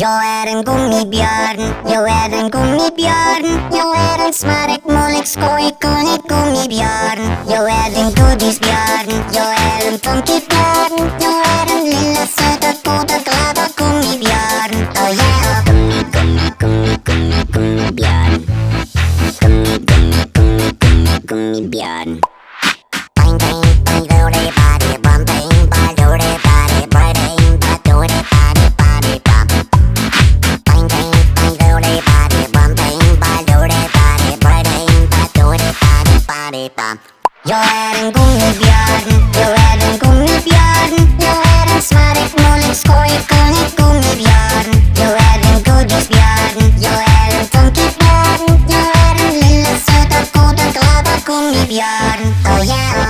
Jag är en gummibjörn, jag är en gummibjörn. Jag är en smarrig, målig, skojig, kunnig gummibjörn. Jag är en godisbjörn, jag är en funkybjörn. Jag är den lilla, söta, goda, glada gummibjörn. Oh yeah! Gummi, gummi, gummi, gummi, gummibjörn. Gummi, gummi, gummi, gummi, gummibjörn. Bang, bang, bang, do det, body, bum, bang, bang, do det, body, bang, bang, do det, body, body, bum. Bang, bang, bang, do det, body, bum, bang, bang, do det, body, bang, bang, do det, body, body, bum. Jag är en gummibjörn, jag är en gummibjörn. Jag är en smarrig, målig, skojig, kunnig gummibjörn. Jag är en godisbjörn, jag är en funkybjörn. Jag är den lilla, söta, goda, glada gummibjörn. Oh yeah!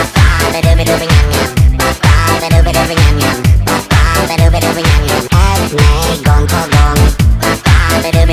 Ät mig gång på gång. Ät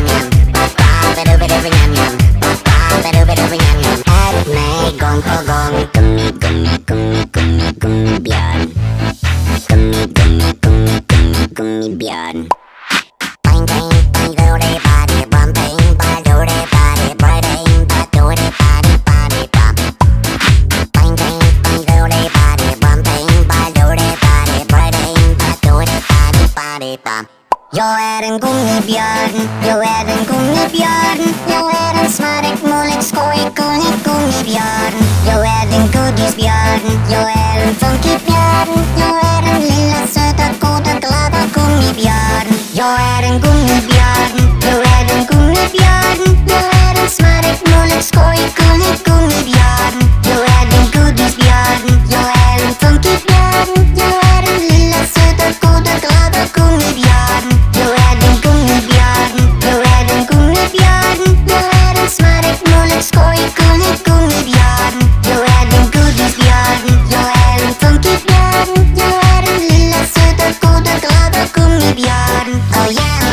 mig gång på gång. Gummi, gummi, gummi, gummi, gummibjörn. Gummi, gummi, gummi, gummi, gummibjörn. Bang, bang, bang, do det, body, bum, bang, bang, do det, body, bang, bang, do det, body, body, bum. Bang, bang, bang, do det, body, bum, bang, bang, do det, body, bang, bang, do det, body, body, bum. Jag är en gummibjörn, jag är en gummibjörn. Jag är en smarrig, målig, skojig, kunnig gummibjörn. Jag är en godisbjörn, jag är en funkybjörn. Jag är den lilla, söta, goda, glada gummibjörn. Jag är en gummibjörn, jag är en gummibjörn. Jag är en smarrig, målig, skojig, kunnig gummibjörn. Jag är en godisbjörn, jag är en funkybjörn. Jag är den lilla, söta, goda, glada gummibjörn. Jag är en gummibjörn, jag är en gummibjörn. Jag är en smarrig, målig, skojig, kunnig gummibjörn. Jag är en godisbjörn, jag är en funkybjörn. Jag är den lilla, söta, goda, glada gummibjörn. Oh yeah!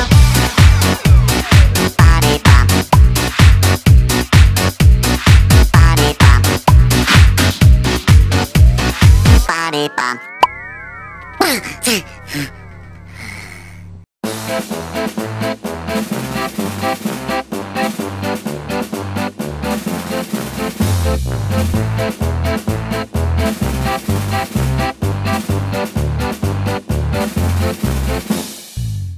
Body bump. Body bump. Body bump.